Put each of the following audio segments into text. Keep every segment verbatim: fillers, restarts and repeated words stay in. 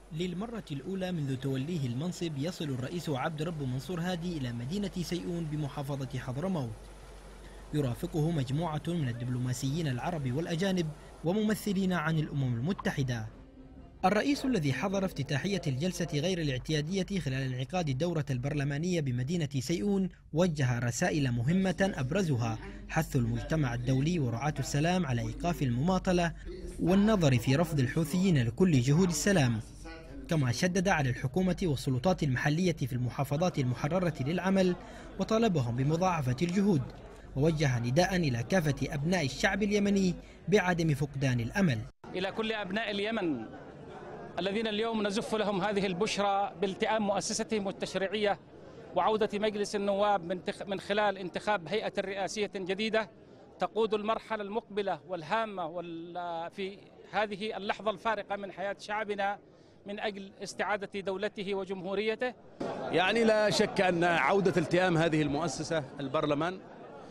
للمرة الأولى منذ توليه المنصب يصل الرئيس عبد رب منصور هادي إلى مدينة سيئون بمحافظة حضرموت. يرافقه مجموعة من الدبلوماسيين العرب والأجانب وممثلين عن الأمم المتحدة. الرئيس الذي حضر افتتاحية الجلسة غير الاعتيادية خلال انعقاد الدورة البرلمانية بمدينة سيئون وجه رسائل مهمة أبرزها حث المجتمع الدولي ورعاة السلام على إيقاف المماطلة والنظر في رفض الحوثيين لكل جهود السلام، كما شدد على الحكومة والسلطات المحلية في المحافظات المحررة للعمل وطالبهم بمضاعفة الجهود، ووجه نداء إلى كافة أبناء الشعب اليمني بعدم فقدان الأمل. إلى كل أبناء اليمن الذين اليوم نزف لهم هذه البشرى بالتئام مؤسستهم التشريعية وعودة مجلس النواب من خلال انتخاب هيئة رئاسية جديدة تقود المرحلة المقبلة والهامة في هذه اللحظة الفارقة من حياة شعبنا من أجل استعادة دولته وجمهوريته. يعني لا شك أن عودة التئام هذه المؤسسة البرلمان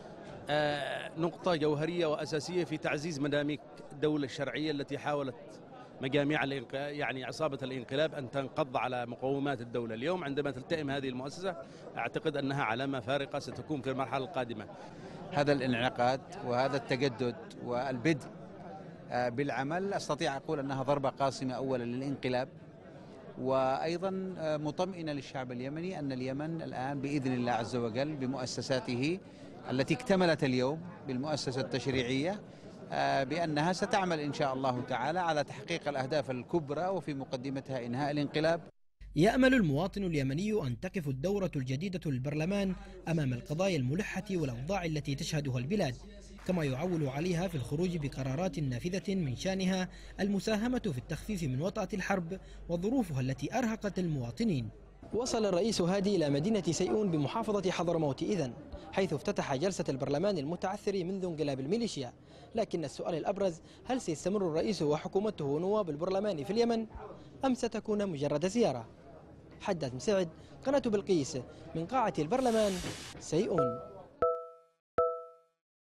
نقطة جوهرية وأساسية في تعزيز مداميك الدولة الشرعية التي حاولت مجاميع يعني عصابة الانقلاب أن تنقض على مقومات الدولة. اليوم عندما تلتئم هذه المؤسسة أعتقد أنها علامة فارقة ستكون في المرحلة القادمة. هذا الانعقاد وهذا التجدد والبدء بالعمل أستطيع أقول أنها ضربة قاصمة أولا للانقلاب، وأيضا مطمئنة للشعب اليمني أن اليمن الآن بإذن الله عز وجل بمؤسساته التي اكتملت اليوم بالمؤسسة التشريعية بأنها ستعمل إن شاء الله تعالى على تحقيق الأهداف الكبرى وفي مقدمتها إنهاء الانقلاب. يأمل المواطن اليمني أن تقف الدورة الجديدة للبرلمان أمام القضايا الملحة والأوضاع التي تشهدها البلاد، كما يعول عليها في الخروج بقرارات نافذة من شأنها المساهمة في التخفيف من وطأة الحرب وظروفها التي أرهقت المواطنين. وصل الرئيس هادي إلى مدينة سيئون بمحافظة حضرموت إذن، حيث افتتح جلسة البرلمان المتعثر منذ انقلاب الميليشيا. لكن السؤال الأبرز، هل سيستمر الرئيس وحكومته ونواب البرلمان في اليمن أم ستكون مجرد زيارة؟ حداد مسعد، قناة بلقيس، من قاعة البرلمان، سيئون.